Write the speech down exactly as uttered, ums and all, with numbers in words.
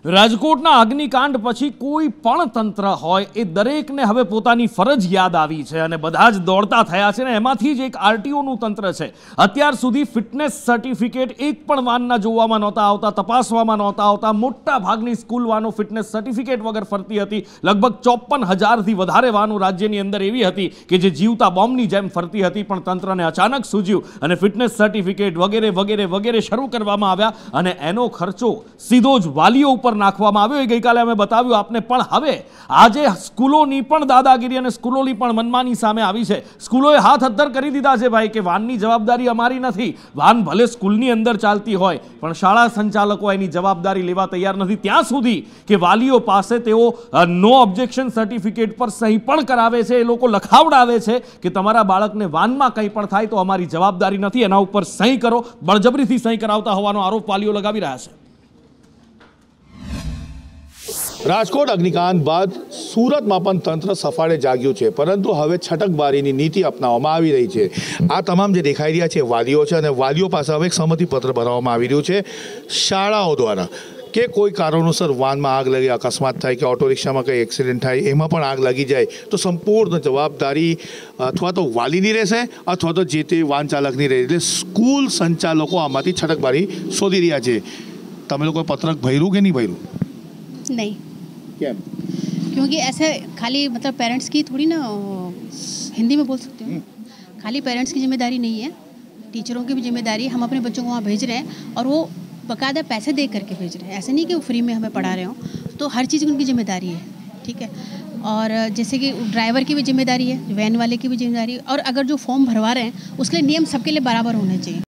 રાજકોટના અગ્નિકાંડ પછી કોઈ પણ તંત્ર હોય એ દરેકને હવે પોતાની ફરજ યાદ આવી છે અને બધા જ દોડતા થયા છે ને એમાંથી જ એક આરટીઓનું તંત્ર છે। અત્યાર સુધી ફિટનેસ સર્ટિફિકેટ એક પણ વાનના જોવામાં નહોતા આવતા, તપાસવામાં નહોતા આવતા। મોટા ભાગની સ્કૂલ વાનો ફિટનેસ સર્ટિફિકેટ વગર ફરતી હતી। લગભગ ચોપન હજારથી વધારે વાનો રાજ્યની અંદર એવી હતી કે જે જીવતા બોમ્બની જેમ ફરતી હતી, પણ તંત્રને અચાનક સૂઝ્યું અને ફિટનેસ સર્ટિફિકેટ વગેરે વગેરે વગેરે શરૂ કરવામાં આવ્યા અને એનો ખર્ચો સીધો જ વાલીઓ ઉપર નાખવામાં આવ્યો। એ ગઈકાલે અમે બતાવ્યું આપને, પણ હવે આજે સ્કૂલોની પણ દાદાગીરી અને સ્કૂલોની પણ મનમાની સામે આવી છે। સ્કૂલોએ હાથ અદ્ધર કરી દીધા છે ભાઈ કે વાનની જવાબદારી અમારી નથી। વાન ભલે સ્કૂલની અંદર ચાલતી હોય પણ શાળા સંચાલકો એની જવાબદારી લેવા તૈયાર નથી, ત્યાં સુધી કે વાલીઓ પાસે તેઓ નો ઓબ્જેક્શન સર્ટિફિકેટ પર સહી પણ કરાવે છે। એ લોકો લખાવડાવે છે કે તમારા બાળકને વાનમાં કંઈ પણ થાય તો અમારી જવાબદારી નથી, એના ઉપર સહી કરો। બળજબરીથી સહી કરાવતા હોવાનો આરોપ વાલીઓ લગાવી રહ્યા છે। રાજકોટ અગ્નિકાંડ બાદ સુરતમાં પણ તંત્ર સફાળે જાગ્યું છે, પરંતુ હવે છટકબારીની નીતિ અપનાવવામાં આવી રહી છે। આ તમામ જે દેખાઈ રહ્યા છે વાલીઓ છે અને વાલીઓ પાસે હવે એક સંમતિપત્ર ભરવામાં આવી રહ્યું છે શાળાઓ દ્વારા કે કોઈ કારણોસર વાનમાં આગ લાગે, અકસ્માત થાય કે ઓટો રિક્ષામાં કંઈ એક્સિડન્ટ થાય, એમાં પણ આગ લાગી જાય તો સંપૂર્ણ જવાબદારી અથવા તો વાલીની રહેશે અથવા તો જે તે વાહન ચાલકની રહેશે। એટલે સ્કૂલ સંચાલકો આમાંથી છટકબારી શોધી રહ્યા છે। તમે લોકોએ પત્રક ભર્યું કે नहीं ભર્યું? नहीं। क्या? क्योंकि ऐसे खाली मतलब पेरेंट्स की थोड़ी ना हिंदी में बोल सकते हो, खाली पेरेंट्स की जिम्मेदारी नहीं है, टीचरों की भी जिम्मेदारी। हम अपने बच्चों को वहाँ भेज रहे हैं और वो बाकायदा पैसे दे करके भेज रहे हैं, ऐसे नहीं कि वो फ्री में हमें पढ़ा रहे हों। तो हर चीज़ की उनकी जिम्मेदारी है, ठीक है। और जैसे कि ड्राइवर की भी जिम्मेदारी है, वैन वाले की भी जिम्मेदारी है, और अगर जो फॉर्म भरवा रहे हैं उसके लिए नियम सबके लिए बराबर होने चाहिए।